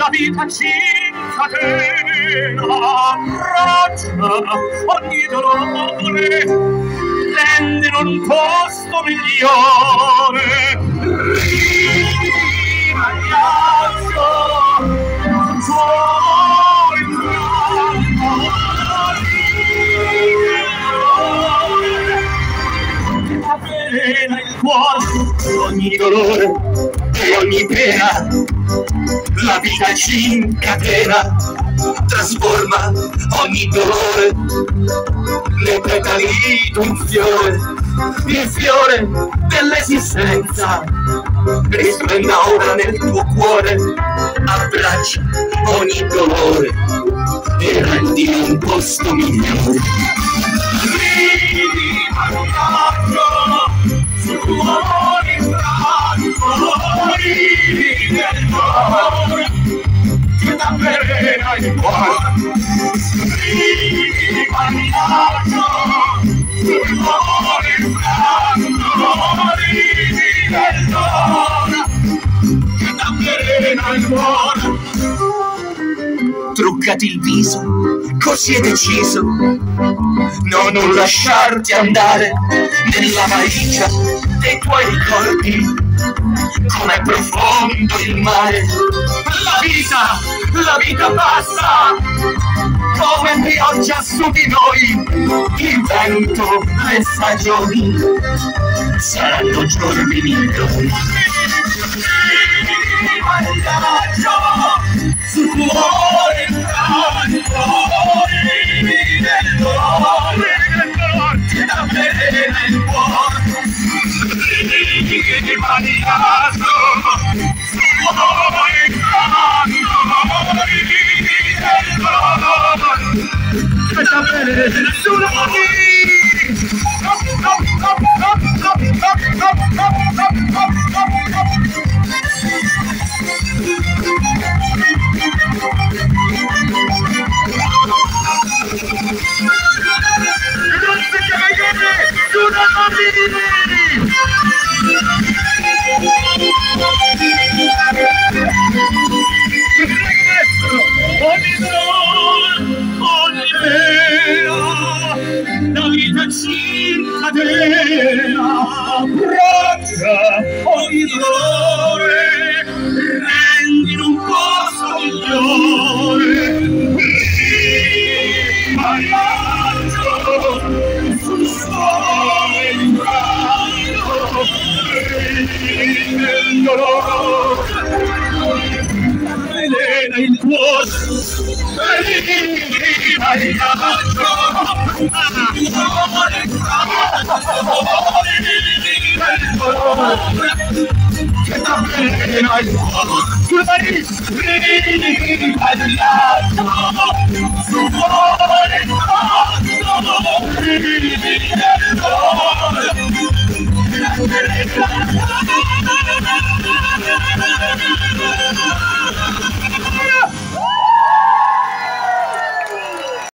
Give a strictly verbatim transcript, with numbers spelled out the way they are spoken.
la vita ci incatena, abbraccia ogni dolore, rende in un posto migliore. Ridi, pagliaccio, fuori in campo, che t'avvelena il cuore, ogni dolore e ogni pena, la vita ci incatena, trasforma ogni dolore, le petali d'un fiore, il fiore dell'esistenza, risplenda ora nel tuo cuore, abbraccia ogni dolore e rendi un posto migliore. Ridi, pagliaccio, sul cuore in branco, ridi del dolore che t'avvelena il cuore. Ridi, pagliaccio, sul cuore in branco, ridi del dolore che t'avvelena il cuore. Truccati il viso, così è deciso, no, non lasciarti andare nella valigia dei tuoi ricordi, com'è profondo il mare. La vita, la vita passa, come pioggia su di noi, il vento, le stagioni, saranno giorni migliori. Sul cuore in branco, ridi del dolore che t'avvelena il cuore. Ridi, pagliaccio, sul cuore in branco, ridi del dolore che t'avvelena il cuore. Ogni dolore, ogni pena, la vita ci incatena, abbraccia ogni dolore, rendi in un posto migliore. Ridi, pagliaccio, sul sole in branco, ridi del dolore t'avvelena il cuore. Ridi, pagliaccio, sul cuore in branco, ridi del dolore che t'avvelena il cuore. Ridi, pagliaccio, sul cuore in branco, ridi del dolore